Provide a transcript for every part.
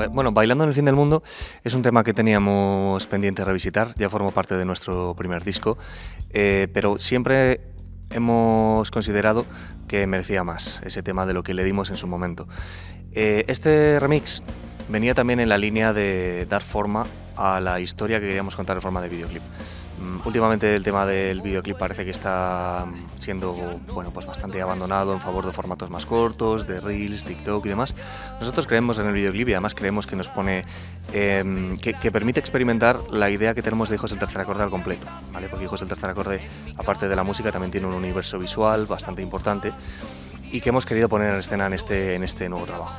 Bueno, Bailando en el fin del mundo es un tema que teníamos pendiente revisitar, ya formó parte de nuestro primer disco, pero siempre hemos considerado que merecía más ese tema de lo que le dimos en su momento. Este remix venía también en la línea de dar forma a la historia que queríamos contar en forma de videoclip. Últimamente el tema del videoclip parece que está siendo pues bastante abandonado en favor de formatos más cortos, de Reels, TikTok y demás. Nosotros creemos en el videoclip y además creemos que nos pone, que permite experimentar la idea que tenemos de Hijos del Tercer Acorde al completo, ¿vale? Porque Hijos del Tercer Acorde, aparte de la música, también tiene un universo visual bastante importante y que hemos querido poner en escena en este nuevo trabajo.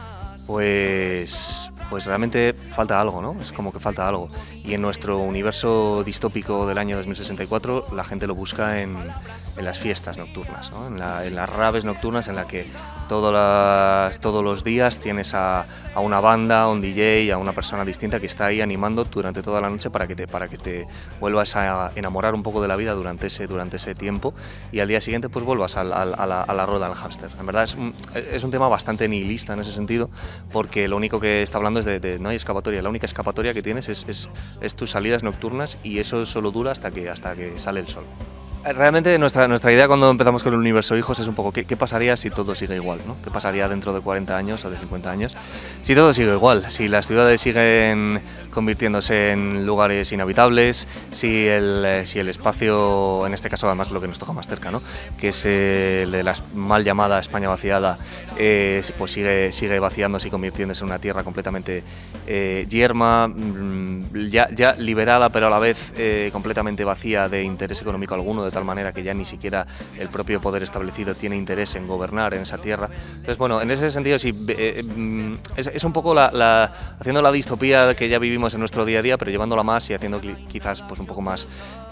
Pues realmente falta algo, ¿no? Es como que falta algo. Y en nuestro universo distópico del año 2064 la gente lo busca en las fiestas nocturnas, ¿no? En las raves nocturnas en la que todos los días tienes a una banda, a un DJ, a una persona distinta que está ahí animando durante toda la noche para que te vuelvas a enamorar un poco de la vida durante ese tiempo y al día siguiente pues vuelvas a la rueda del hámster. En verdad es un tema bastante nihilista en ese sentido, porque lo único que está hablando es de no hay escapatoria, la única escapatoria que tienes es tus salidas nocturnas y eso solo dura hasta que sale el sol. Realmente nuestra idea cuando empezamos con el universo Hijos es un poco ¿qué pasaría si todo sigue igual, ¿no? ¿Qué pasaría dentro de 40 años o de 50 años si todo sigue igual? Si las ciudades siguen convirtiéndose en lugares inhabitables, si el espacio, en este caso además lo que nos toca más cerca, ¿no? Que es el de la mal llamada España vaciada, pues sigue vaciándose y convirtiéndose en una tierra completamente yerma, ya liberada pero a la vez completamente vacía de interés económico alguno, de tal manera que ya ni siquiera el propio poder establecido tiene interés en gobernar en esa tierra. Entonces, bueno, en ese sentido sí, es un poco haciendo la distopía que ya vivimos en nuestro día a día, pero llevándola más y haciéndolo quizás pues un poco más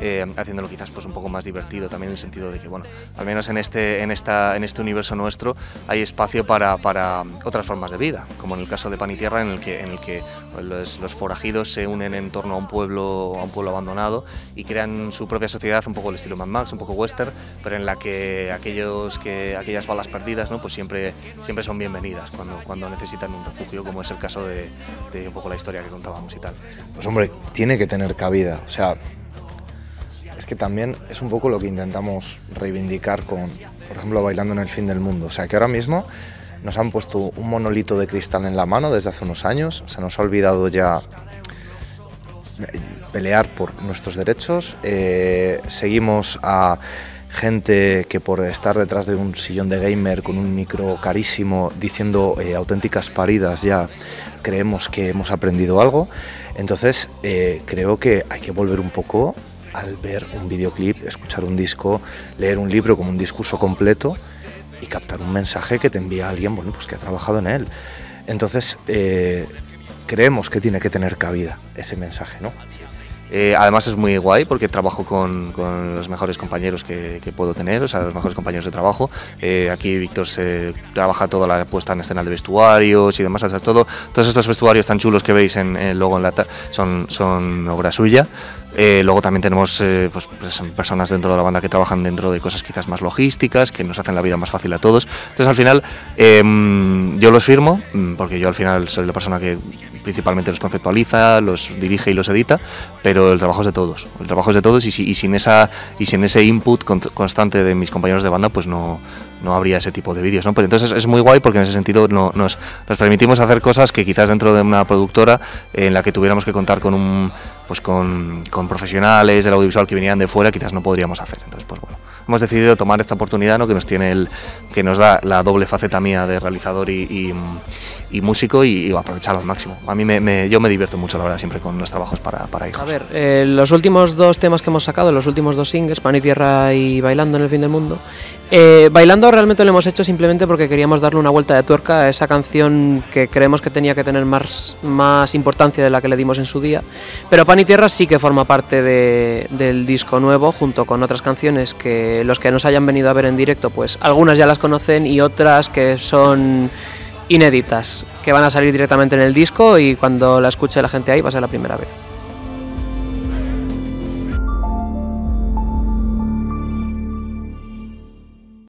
divertido también, en el sentido de que, bueno, al menos en este universo nuestro hay espacio para otras formas de vida, como en el caso de Pan y Tierra, en el que los forajidos se unen en torno a un pueblo abandonado y crean su propia sociedad, un poco el estilo Mad Max, un poco western, pero en la que aquellas balas perdidas, ¿no? Pues siempre son bienvenidas cuando necesitan un refugio, como es el caso de un poco la historia que contábamos y tal. Pues hombre, tiene que tener cabida, o sea, es que también es un poco lo que intentamos reivindicar con, por ejemplo, Bailando en el fin del mundo, o sea, que ahora mismo nos han puesto un monolito de cristal en la mano desde hace unos años, se nos ha olvidado ya pelear por nuestros derechos, seguimos a gente que por estar detrás de un sillón de gamer con un micro carísimo diciendo auténticas paridas ya creemos que hemos aprendido algo. Entonces creo que hay que volver un poco al ver un videoclip, escuchar un disco, leer un libro como un discurso completo y captar un mensaje que te envía alguien, bueno, pues que ha trabajado en él. Entonces creemos que tiene que tener cabida ese mensaje, ¿no? Además es muy guay porque trabajo con los mejores compañeros que puedo tener, o sea, los mejores compañeros de trabajo. Aquí Víctor se trabaja toda la puesta en escena de vestuarios y demás, o sea, todos estos vestuarios tan chulos que veis luego son obra suya. Luego también tenemos pues personas dentro de la banda que trabajan dentro de cosas quizás más logísticas, que nos hacen la vida más fácil a todos. Entonces al final yo los firmo, porque yo al final soy la persona que principalmente los conceptualiza, los dirige y los edita, pero el trabajo es de todos. El trabajo es de todos y sin ese input constante de mis compañeros de banda, pues no habría ese tipo de vídeos, ¿no? Pero entonces es muy guay porque en ese sentido nos permitimos hacer cosas que quizás dentro de una productora en la que tuviéramos que contar con profesionales del audiovisual que vinieran de fuera, quizás no podríamos hacer. Entonces, pues bueno, hemos decidido tomar esta oportunidad, ¿no? que nos da la doble faceta mía de realizador y músico y aprovecharlo al máximo. A mí yo me divierto mucho, la verdad, siempre con los trabajos para Hijos. A ver, los últimos dos temas que hemos sacado, los últimos dos singles, Pan y Tierra y Bailando en el fin del mundo, Bailando realmente lo hemos hecho simplemente porque queríamos darle una vuelta de tuerca a esa canción que creemos que tenía que tener más importancia de la que le dimos en su día, pero Pan y Tierra sí que forma parte del disco nuevo, junto con otras canciones que los que nos hayan venido a ver en directo, pues algunas ya las conocen y otras que son inéditas, que van a salir directamente en el disco y cuando la escuche la gente ahí va a ser la primera vez.